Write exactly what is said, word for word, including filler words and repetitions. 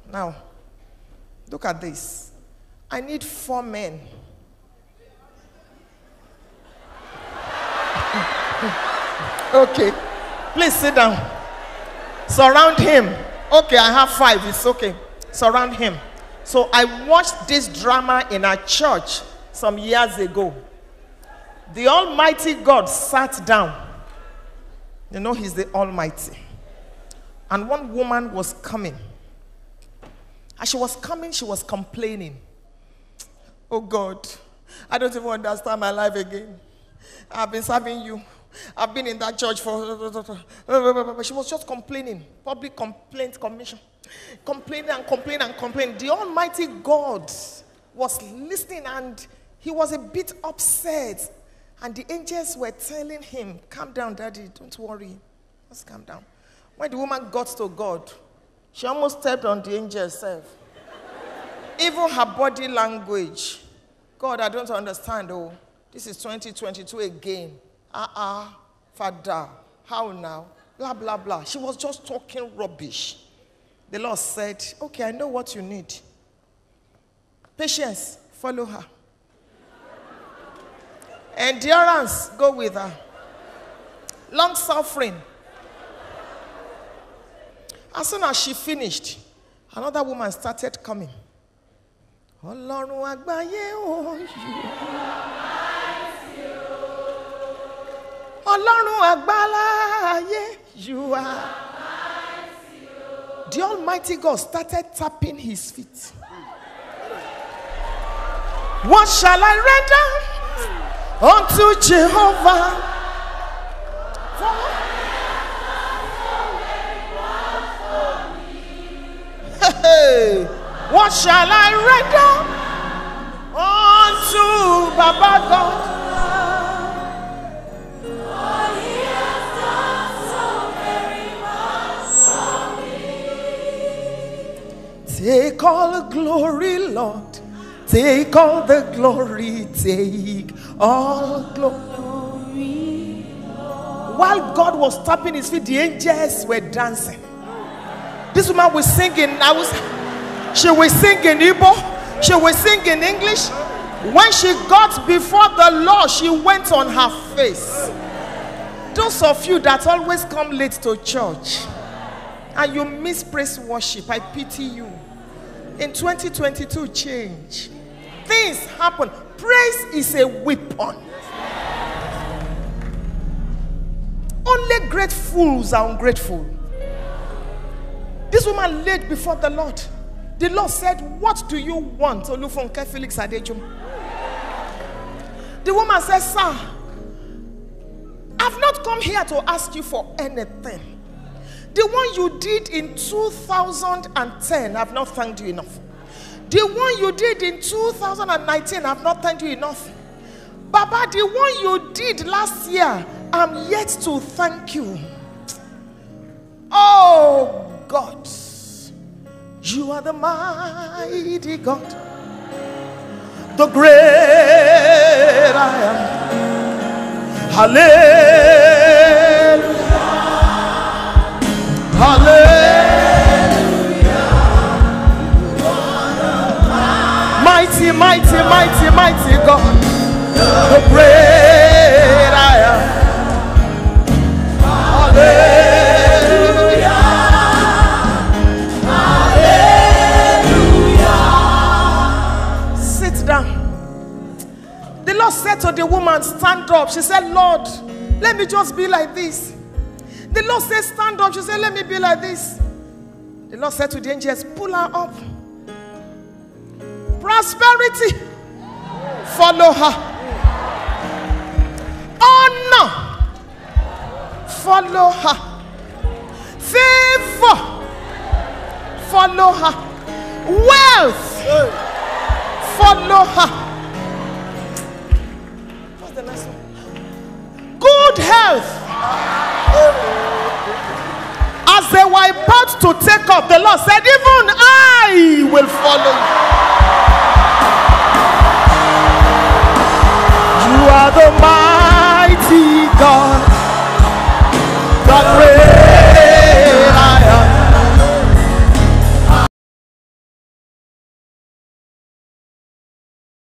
Now, look at this. I need four men. Okay. Please sit down. Surround him. Okay, I have five. It's okay. Surround him. So I watched this drama in a church some years ago. The Almighty God sat down. You know, he's the Almighty. And one woman was coming. As she was coming, she was complaining. Oh God, I don't even understand my life again. I've been serving you. I've been in that church for... She was just complaining. Public complaint commission. Complaining and complaining and complaining. The Almighty God was listening and he was a bit upset. And the angels were telling him, calm down, Daddy, don't worry. Just calm down. When the woman got to God, she almost stepped on the angel herself. Even her body language. God, I don't understand, oh. This is twenty twenty-two again. Ah, uh-uh, Father, how now? Blah, blah, blah. She was just talking rubbish. The Lord said, okay, I know what you need. Patience, follow her. Endurance, go with her. Long suffering. As soon as she finished, another woman started coming. Ọlọ́run àgbáyé o, Ọlọ́run àgbáláyé, you are. The Almighty God started tapping his feet. What shall I render unto Jehovah? Hey, what shall I render unto Baba God? Take all the glory, Lord. Take all the glory. Take all glory. While God was tapping his feet, the angels were dancing. This woman was singing. I was. She was singing Igbo. She was singing English. When she got before the Lord, she went on her face. Those of you that always come late to church and you miss praise worship, I pity you. In twenty twenty-two, change. Things happen. Praise is a weapon. Only great fools are ungrateful. This woman laid before the Lord. The Lord said, what do you want? Olufunke Felix Adejum. The woman said, sir, I've not come here to ask you for anything. The one you did in two thousand ten, I've not thanked you enough. The one you did in two thousand nineteen, I've not thanked you enough. Baba, the one you did last year, I'm yet to thank you. Oh God, you are the mighty God, the great I am. Hallelujah. Hallelujah. Mighty, mighty, mighty, mighty God, the great I am. Hallelujah. Hallelujah. Sit down. The Lord said to the woman, stand up. She said, Lord, let me just be like this. The Lord said, stand up. She said, let me be like this. The Lord said to the angels, pull her up. Prosperity, follow her. Honor, follow her. Favor, follow her. Wealth, follow her. What's the next one? Good health. As they were about to take off, the Lord said, even I will follow you. You are the mighty God.